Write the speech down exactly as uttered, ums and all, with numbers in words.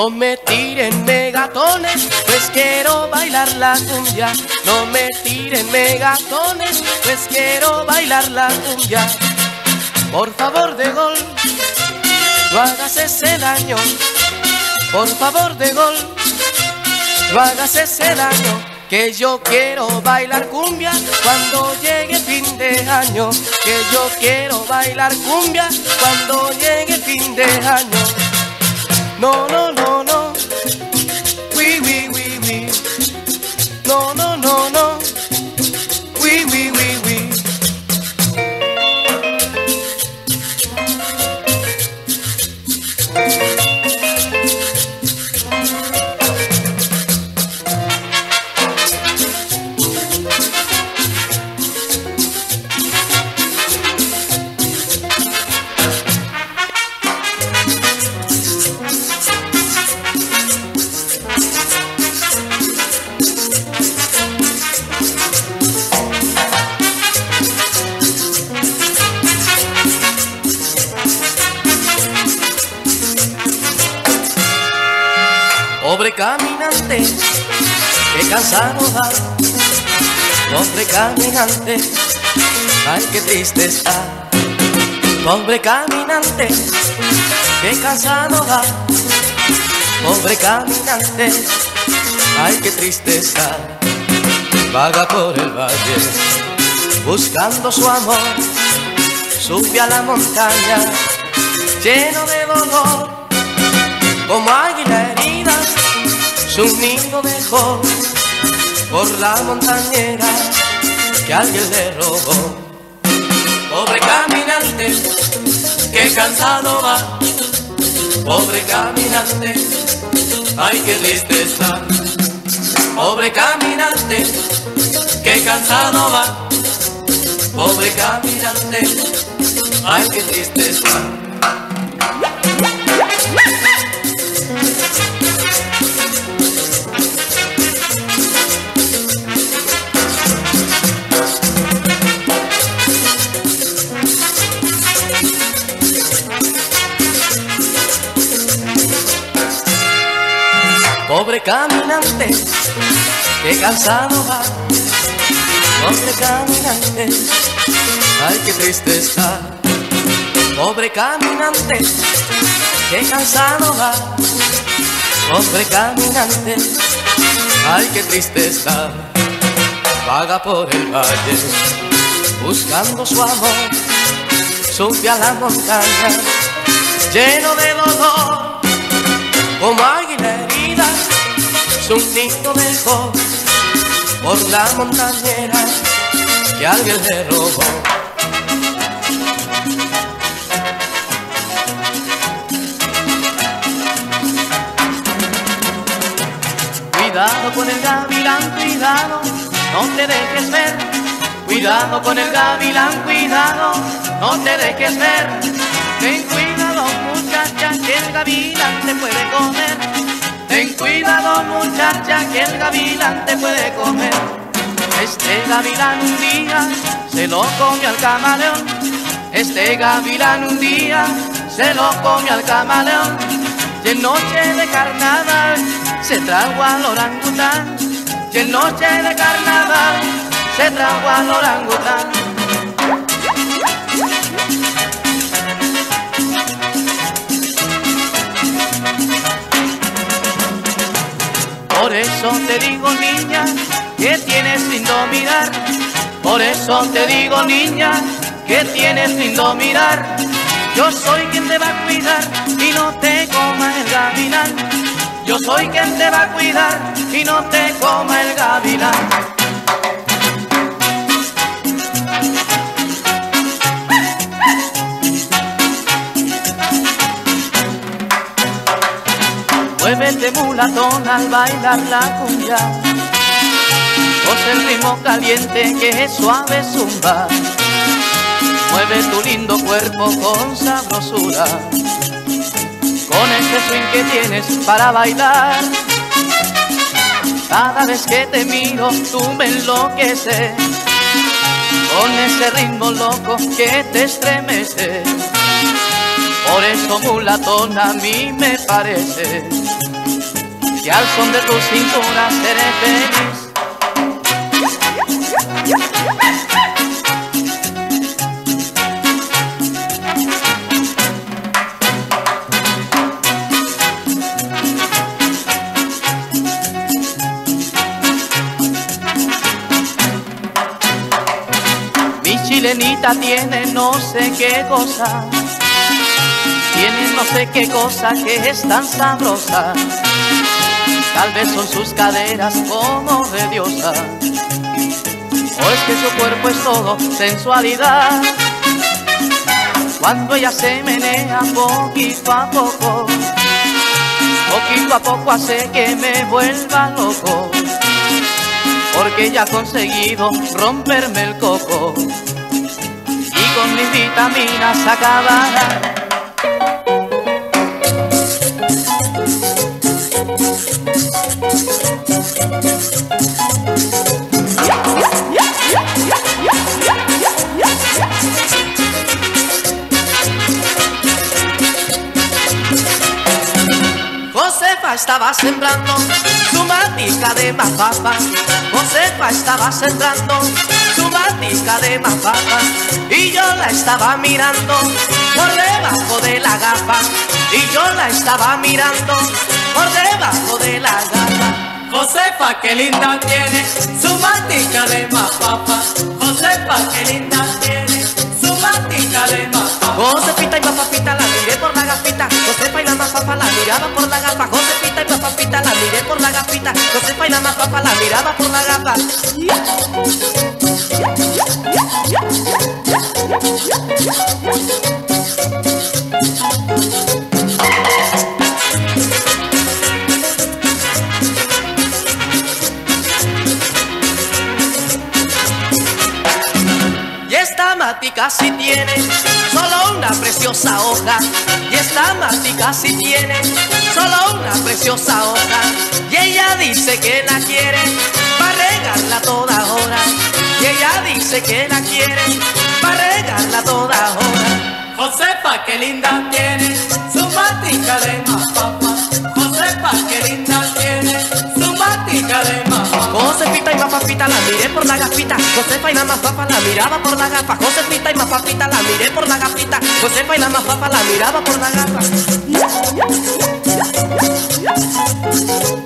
No me tiren megatones, pues quiero bailar la cumbia. No me tiren megatones, pues quiero bailar la cumbia. Por favor de gol, no hagas ese daño. Por favor de gol, no hagas ese daño. Que yo quiero bailar cumbia cuando llegue fin de año. Que yo quiero bailar cumbia cuando llegue fin de año. No, no, no, no. Oui, oui, oui, oui. No, no, no, no. Oui, oui, oui, oui. Pobre caminante, que cansado va. Pobre caminante, ay qué triste está. Pobre caminante, que cansado va. Pobre caminante, ay qué triste está. Vaga por el valle, buscando su amor. Sube a la montaña, lleno de dolor. Como águila herida, su nido dejó por la montañera que alguien le robó. Pobre caminante, que cansado va. Pobre caminante, ay qué triste está. Pobre caminante, que cansado va. Pobre caminante, ay qué triste está. Pobre caminante, que cansado va. Pobre caminante, ay qué triste está. Pobre caminante, que cansado va. Pobre caminante, ay qué triste está. Vaga por el valle, buscando su amor. Sube a la montaña, lleno de dolor. Como águila herida, su nido dejó por la montañera que alguien le robó. Cuidado con el gavilán, cuidado, no te dejes ver. Cuidado con el gavilán, cuidado, no te dejes ver. Ten cuidado muchacha, que el gavilán te puede comer. Ten cuidado muchacha, que el gavilán te puede comer. Este gavilán un día se lo come al camaleón. Este gavilán un día se lo come al camaleón. Y en noche de carnaval se trajo al orangután. Y en noche de carnaval se trajo al orangután. Por eso te digo niña, que tienes lindo mirar. Por eso te digo niña, que tienes lindo mirar. Yo soy quien te va a cuidar y no te coma el gavilán. Yo soy quien te va a cuidar y no te coma el gavilán. Muévete mulatón al bailar la cumbia. Goza el ritmo caliente que es suave zumba. Mueve tu lindo cuerpo con sabrosura, con ese swing que tienes para bailar. Cada vez que te miro tú me enloqueces, con ese ritmo loco que te estremece. Por eso, mulatona, a mí me parece que al son de tu cintura seré feliz. Mi chilenita tiene no sé qué cosa, tiene no sé qué cosa que es tan sabrosa. Tal vez son sus caderas como de diosa, o es que su cuerpo es todo sensualidad. Cuando ella se menea poquito a poco, poquito a poco hace que me vuelva loco, porque ella ha conseguido romperme el coco y con mis vitaminas acabar. Josefa estaba sembrando su matica de mapapa. Josefa estaba sembrando su matica de mapapa, y yo la estaba mirando por debajo de la gafa. Y yo la estaba mirando por debajo de la gafa. Josefa, qué linda tiene su matica de mapapa. Josefa, qué linda tiene su matica de mapapa. Josefita y mapapita la miré por la gafita. Josefa y la mapapa la miraba por la gafa. Josefita y mapapita la miré por la gafita. Josefa y la mapapa la miraba por la gafa. Y esta matica sí tiene solo una preciosa hoja. Y esta matica sí tiene solo una preciosa hoja. Y ella dice que la quiere para regarla toda hora. Y ella dice que la quiere para regarla toda hora. Josefa, qué linda tiene su matica de mapapa. Josefa, qué linda tiene su matica de mapapa. Josefita y mapapita la miré por la gafita. Josefa y la mapapa la miraba por la gafa. Josefita y mapapita la miré por la gafita. Josefa y la mapapa la miraba por la gafa.